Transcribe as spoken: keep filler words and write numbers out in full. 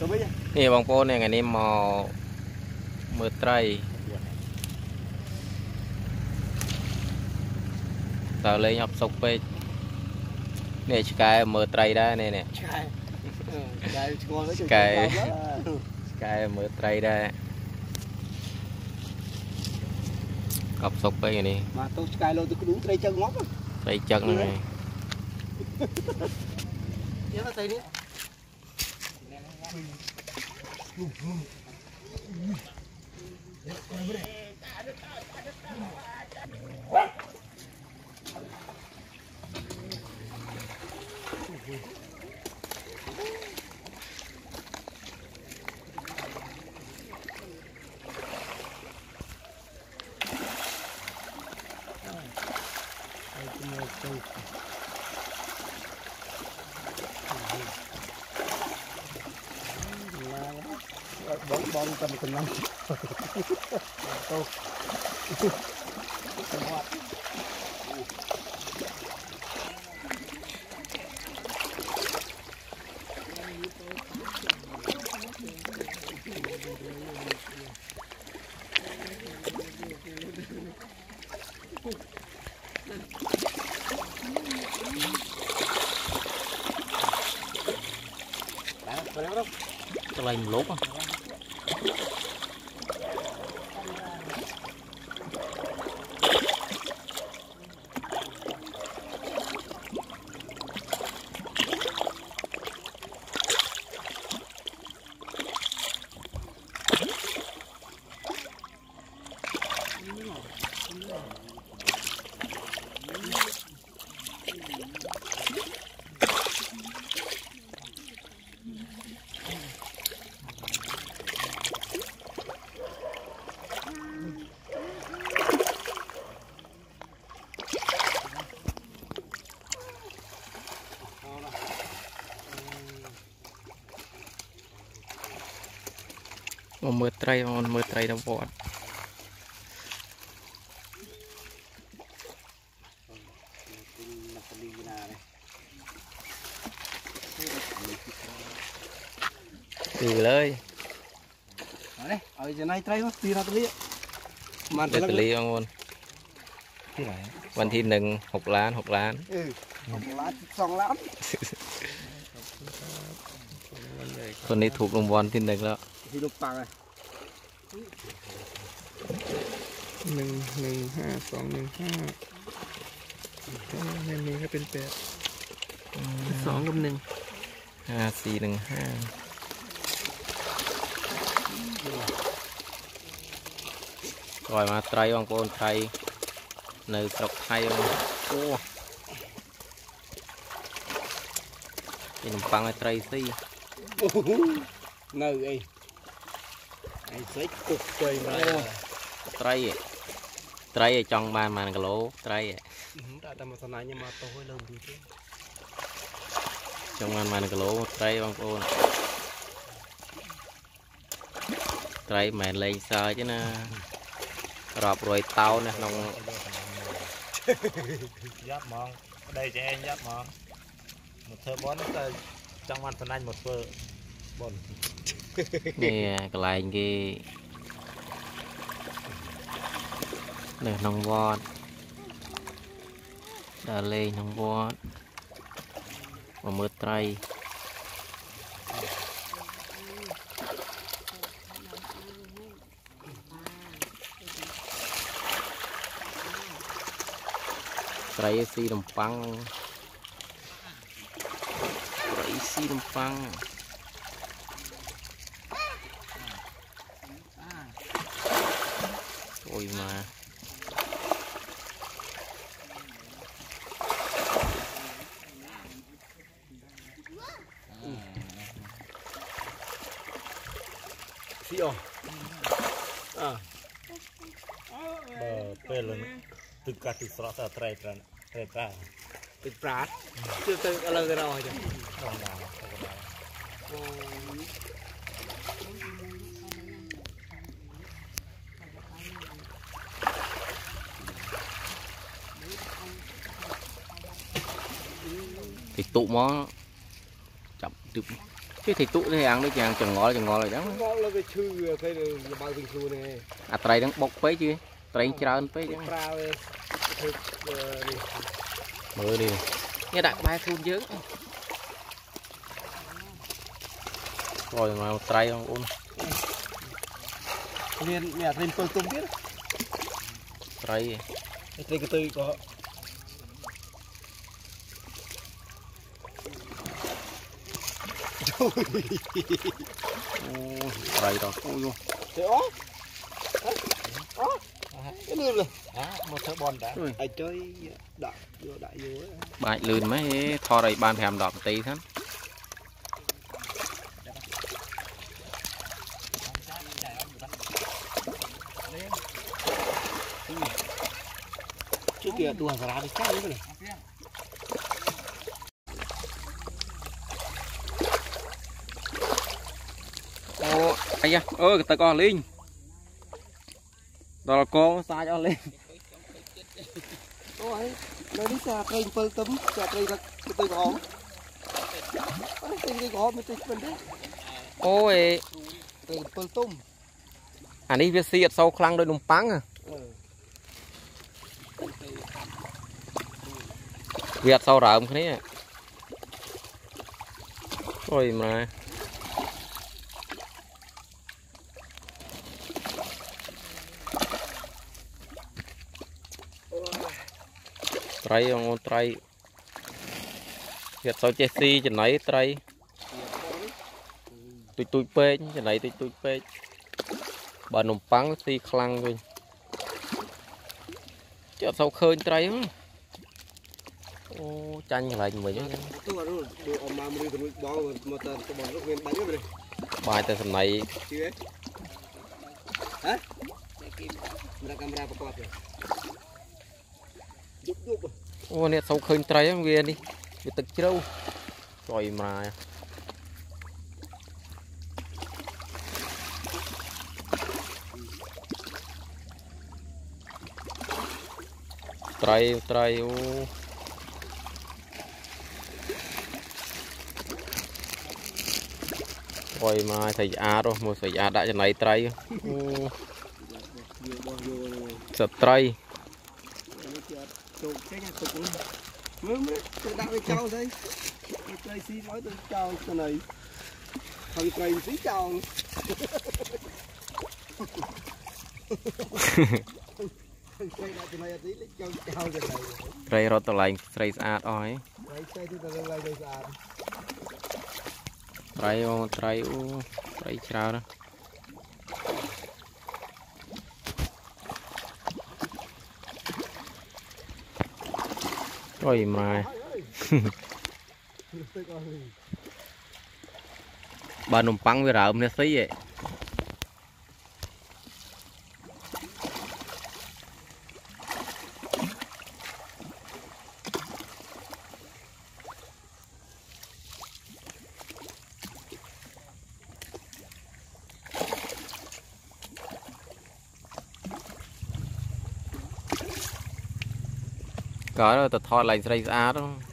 nè bông po này ngày nay mò mưa tray tao lấy nhóc sọc pe nè cái mưa tray đó nè nè cái cái mưa tray đó cặp sọc pe này nè mà tôi cái lô tôi cứ đúng tray chân ngót tray chân này nhớ nó tay đi bóng bóng tầm tầm năm tô cái này một lốp à một mưa tray một mưa tray đâu vọt từเลย đấy ở trên này tray thì ra tali mà để tali ông luônวันที่หนึ่งหกล้านหกล้านหกล้านสองล้านคนนี้ถูกรางวัลที่หนึ่งแล้วที่ลูกปังเลยหนึ่งหนึ่งห้าสองหนึ่งห้าในนี้ก็เป็นแปดสองกับหนึ่งห้าสี่หนึ่งห้าปล่อยมาไตรบางโปนไทยในสระไทยโอ้ยขนมปังไอไตรซี่ nơi ấy ai sẽ cục quay mà ไตรไตรจังมามันกะโหลไตร đã tầm một này nhưng mà tôi hơi lớn đi chứ จังมันมันกะโหลไตรบางโปนไตรแม่นเลยซอยchứ naรอบรวยเตาเนี่ยน้อง giáp mong đây cho em giáp mong một thơ bón nó trong ăn phần anh một phơ bồn nè cái lại cái để nông vọt đà lê nông vọt và mưa tray tray xi đồng băng tray xi đồng băng ôi mà xí ồ à bờ pe lên từ cả từ sọt từ trai trai trai trai từ prát chưa từ lần rồi rồi không nào thì tụ mó chậm chụp chứ thì tụ thì ăn được chàng chừng ngó chừng ngó rồi đó ngó là cái chư cái là bao nhiêu chư này à trai đang bốc phế chứ trai trơn phế chứ mưa đi nghe đặt ba phun chứ rồi mà trai không ôn nên mẹ thêm tôi tung biết trai trai cái tươi có trai rồi ôi thế ó ó cái lươn rồi một thợ bón đã ai chơi đại vô đại vô bài lươn mấy thò đây ban thèm đọt tí thế trước kia tôi ra đi chắc đấy này ô ai da ơ ta con linh đó là con sai cho lên ôi nó đi xa cây phơi tấm xa cây là cái tôi gõ cây gõ mà tôi mình đấy ôi cây phơi tôm anh đi viết xiết sâu khăn đôi nung pắng à Việt sâu rợm cái này ôi mà trai ông trai Việt sâu Chelsea trên này trai tôi tôi pe trên này tôi tôi pe bà nồng pắng xi khăn rồi chợ sâu khơi trai không ô chanh lại mình chứ bài từ phần này hả camera ô nè sâu khơi trai không về đi bị tực chứ đâu rồi mà trai trai ô rồi mà thầy a rồi một thầy a đã cho này trai sợ trai tôi đang với cháu đây tôi xin nói tôi cháu cái này thằng cây tí cháu trai rồi tao lại trai sạch rồi trai ô trai ô trai chào đó rồi mà bà nồng păng với rợm nè xí vậy có rồi tao thò lại dây á đó